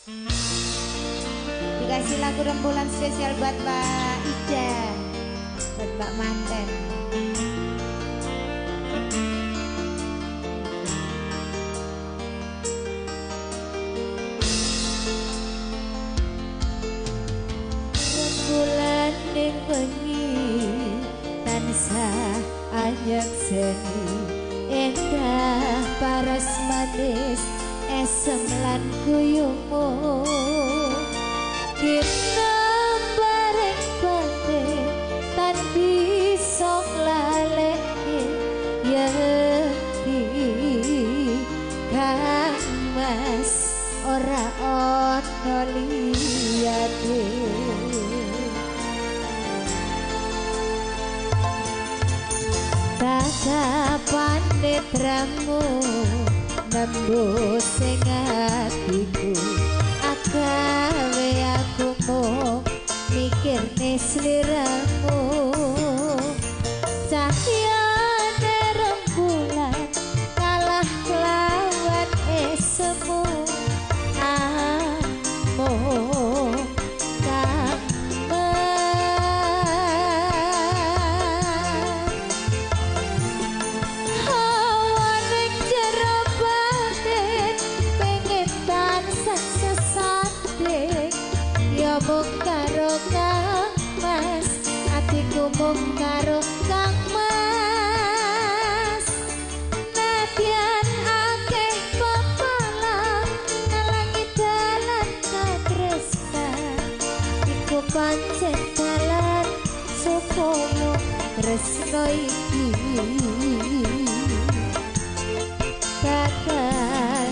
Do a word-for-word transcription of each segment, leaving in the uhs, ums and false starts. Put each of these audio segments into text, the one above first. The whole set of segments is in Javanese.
Dikasih lagu rembulan spesial buat Mbak Ida, buat Mbak Manten. Rembulan ning wengi tansah anyek seni, endah paras manis esem lan guyumu. Kita bareng batin tan bisa nglaleke yenti Kang Mas ora ono liyate. Tatapan netramu nembus sing atiku, agawe aku mung mikirne sliramu. Cahyane rembulan kalah lawan esemu, amung Kang mung karo Kang Mas, atiku mung karo Kang Mas. Nadyan akeh pepalang ngalangi dalan katresnan, iku pancen dalan supaya tresno iki bakal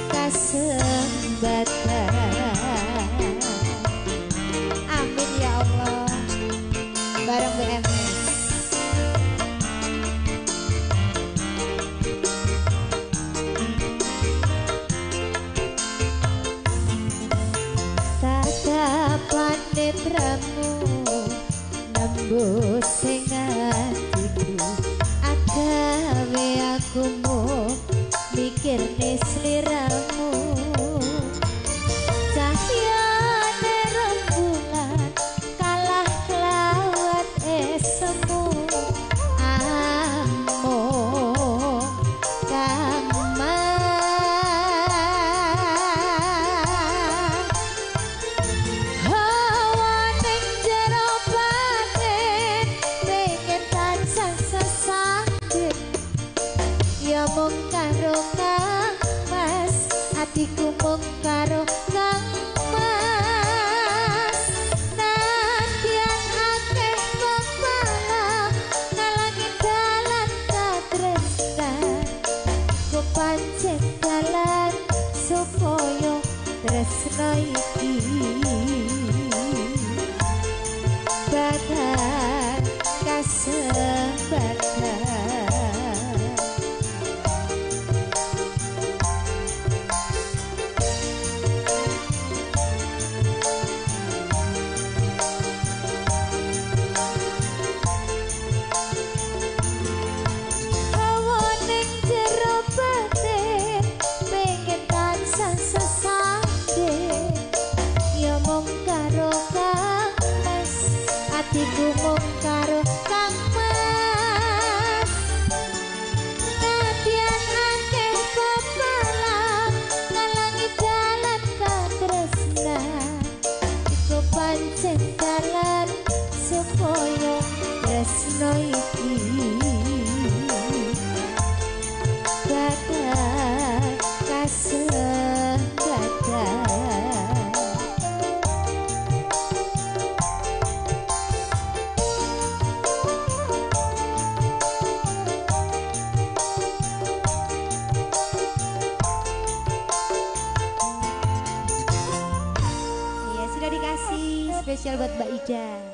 kasembatan. Bareng B M S. Tatapan netramu nembus sing atiku, agawe aku mung mikirne sliramu. Cahyane rembulan kalah lawan esemu, amung Kang Mas. Hawa ning jero batin pengen tansah sesanding, ya mung karo Kang Mas, atiku mung karo Kang Mas. Nadyan akeh pepalang ngalangi dalan katresnan, ku pancen dalan supaya tresno iki bakal kasembatan. Atiku mung karo Kang Mas. Nadyan akeh pepalang ngalangi dalan katresnan, iku pancen dalan supaya tresno iki bakal kasembatan. Spesial buat Mbak Ida.